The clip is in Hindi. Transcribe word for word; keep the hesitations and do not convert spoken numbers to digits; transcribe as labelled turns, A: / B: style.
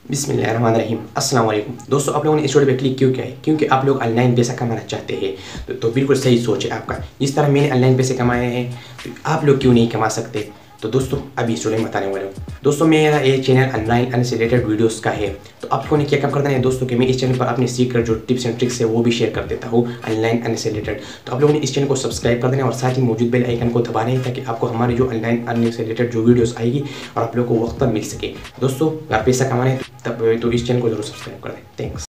A: बिस्मिल्लाहिर्रहमानिर्रहीम अस्सलाम वालेकुम दोस्तों, आप लोगों ने इस वीडियो पे क्लिक क्यों किया है? क्योंकि आप लोग ऑनलाइन पैसा कमाना चाहते हैं। तो, तो बिल्कुल सही सोच है आपका। जिस तरह मैंने ऑनलाइन पैसे कमाए हैं तो आप लोग क्यों नहीं कमा सकते? तो दोस्तों अभी इस वीडियो में बताने वाला हूँ। दोस्तों मेरा ये चैनल ऑनलाइन से रिलेटेड वीडियोस का है। तो आप लोगों ने क्या काम करना है दोस्तों कि मैं इस चैनल पर अपने सीक्रेट जो टिप्स एंड ट्रिक्स है वो भी शेयर कर देता हूँ ऑनलाइन से रिलेटेड। तो आप लोगों ने इस चैनल को सब्सक्राइब कर देना है और साथ ही मौजूद बेल आइकन को दबाना है ताकि आपको हमारी जो ऑनलाइन अर्निंग से रिलेटेड जो वीडियोस आएगी और आप लोगों को वक्त पर मिल सके। दोस्तों अगर पैसा कमाना है तब तो इस चैनल को जरूर सब्सक्राइब कर दें। थैंक्स।